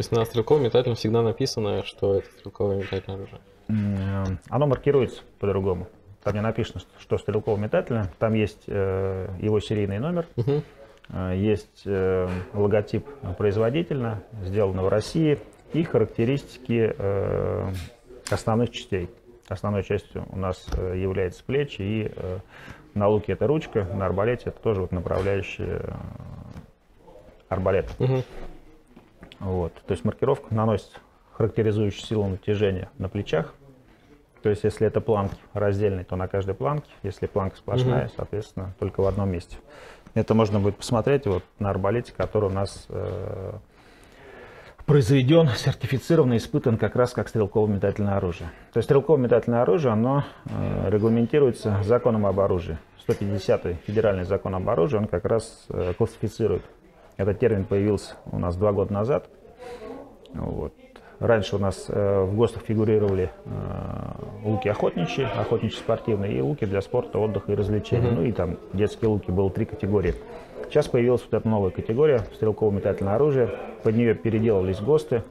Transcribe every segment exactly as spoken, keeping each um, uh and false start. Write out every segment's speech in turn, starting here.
есть на стрелковом метательном всегда написано, что это стрелковое метательное оружие? Оно маркируется по-другому. Там не написано, что стрелково-метательное. Там есть э, его серийный номер, Угу. э, есть э, логотип производителя, сделано в России, и характеристики э, основных частей. Основной частью у нас э, является плечи, и э, на луке это ручка, на арбалете это тоже вот направляющая э, арбалет. Угу. Вот. То есть маркировка наносит характеризующую силу натяжения на плечах. То есть если это планки раздельные, то на каждой планке. Если планка сплошная, угу. соответственно, только в одном месте. Это можно будет посмотреть вот на арбалете, который у нас э, произведен, сертифицирован и испытан как раз как стрелково-метательное оружие. То есть стрелково-метательное оружие, оно э, регламентируется законом об оружии. сто пятидесятый федеральный закон об оружии, он как раз э, классифицирует. Этот термин появился у нас два года назад. Вот. Раньше у нас э, в ГОСТах фигурировали э, луки охотничьи, охотничьи спортивные, и луки для спорта, отдыха и развлечений. Mm-hmm. Ну и там детские луки, было три категории. Сейчас появилась вот эта новая категория, стрелково-метательное оружие. Под нее переделывались ГОСТы.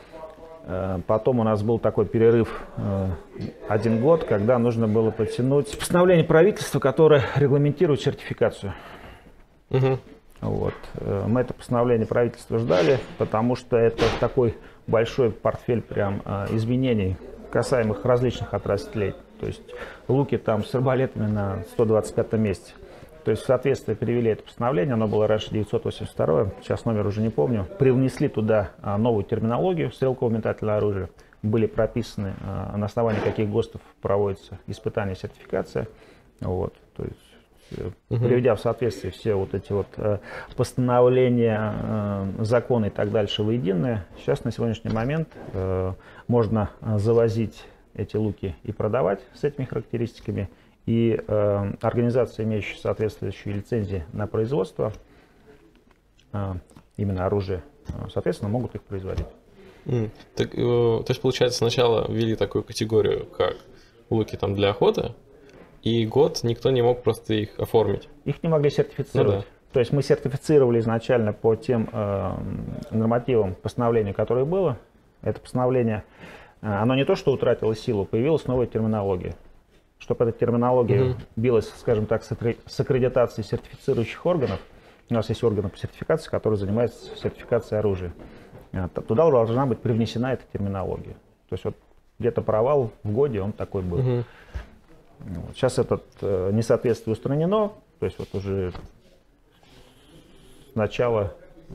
Э, потом у нас был такой перерыв э, один год, когда нужно было подтянуть постановление правительства, которое регламентирует сертификацию. Mm-hmm. Вот. Мы это постановление правительства ждали, потому что это такой большой портфель прям изменений, касаемых различных отраслей. То есть луки там с арбалетами на сто двадцать пятом месте. То есть в соответствии перевели это постановление, оно было раньше девятьсот восемьдесят второе, сейчас номер уже не помню. Привнесли туда новую терминологию стрелково-метательное оружие. Были прописаны, на основании каких ГОСТов проводится испытание, сертификация. Вот. То есть Угу. приведя в соответствие все вот эти вот э, постановления, э, законы и так дальше воединое, сейчас на сегодняшний момент э, можно завозить эти луки и продавать с этими характеристиками. И э, организации, имеющие соответствующие лицензии на производство, э, именно оружия, э, соответственно, могут их производить. Mm. Так, э, то есть, получается, сначала ввели такую категорию, как луки там для охоты, и год никто не мог просто их оформить. Их не могли сертифицировать. Ну, да. То есть мы сертифицировали изначально по тем э, нормативам постановлению, которое было. Это постановление, э, оно не то что утратило силу, появилась новая терминология. Чтобы эта терминология угу. билась, скажем так, с аккредитацией сертифицирующих органов. У нас есть органы по сертификации, которые занимаются сертификацией оружия. Туда должна быть привнесена эта терминология. То есть вот где-то провал в годе, он такой был. Угу. Вот. Сейчас это э, несоответствие устранено, то есть вот уже с начала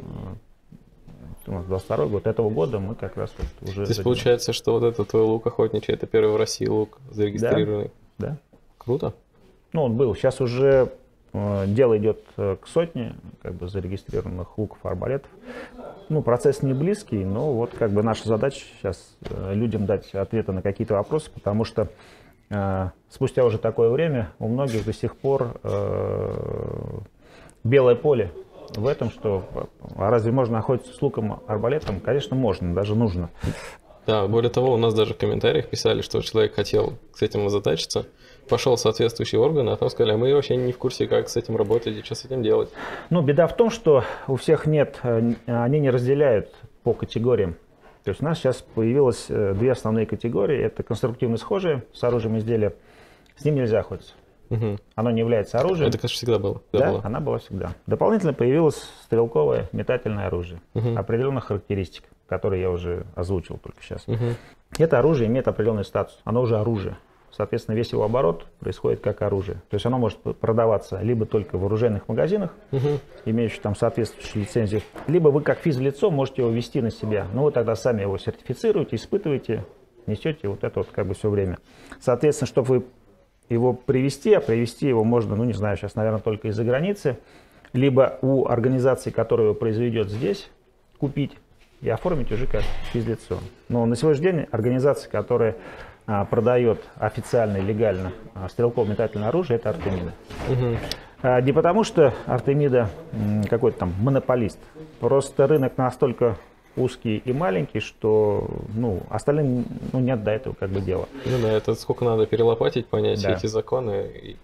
э, двадцать второго год, этого года мы как раз вот уже... То есть получается, что вот этот твой лук охотничий, это первый в России лук зарегистрированный? Да, да. Круто. Ну, он был. Сейчас уже э, дело идет э, к сотне как бы зарегистрированных луков, арбалетов. Ну, процесс не близкий, но вот как бы наша задача сейчас э, людям дать ответы на какие-то вопросы, потому что спустя уже такое время у многих до сих пор э, белое поле в этом, что а разве можно охотиться с луком, арбалетом? Конечно, можно, даже нужно. Да, более того, у нас даже в комментариях писали, что человек хотел с этим озадачиться, пошел в соответствующие органы, а там сказали, а мы вообще не в курсе, как с этим работать и что с этим делать. Ну, беда в том, что у всех нет, они не разделяют по категориям. То есть у нас сейчас появилось две основные категории. Это конструктивно схожие с оружием изделия. С ним нельзя охотиться. Угу. Оно не является оружием. Это, конечно, всегда было. Да, было. Она была всегда. Дополнительно появилось стрелковое метательное оружие. Угу. Определенных характеристик, которые я уже озвучил только сейчас. Угу. Это оружие имеет определенный статус. Оно уже оружие. Соответственно, весь его оборот происходит как оружие. То есть оно может продаваться либо только в оружейных магазинах, угу. имеющих там соответствующие лицензии, либо вы как физлицо можете его вести на себя. Ну, вы тогда сами его сертифицируете, испытываете, несете вот это вот как бы все время. Соответственно, чтобы вы его привести, а привести его можно, ну, не знаю, сейчас, наверное, только из-за границы, либо у организации, которая его произведет здесь, купить и оформить уже как физлицо. Но на сегодняшний день организация, которая продает официально и легально стрелково-метательное оружие, это Артемида. Угу. Не потому, что Артемида какой-то там монополист. Просто рынок настолько узкий и маленький, что ну, остальным ну, нет до этого как бы дела. Ну да, это сколько надо перелопатить, понять да. эти законы. И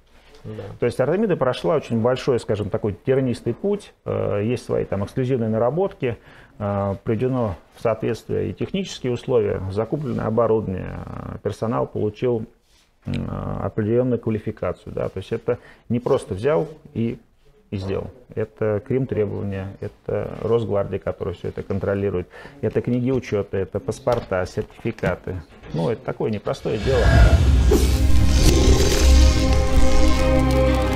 Да. То есть Артемида прошла очень большой, скажем, такой тернистый путь. Есть свои там эксклюзивные наработки, приведено в соответствие и технические условия, закуплено оборудование, персонал получил определенную квалификацию. Да? То есть это не просто взял и, и сделал. Это Крим требования, это Росгвардия, которая все это контролирует, это книги учета, это паспорта, сертификаты. Ну, это такое непростое дело.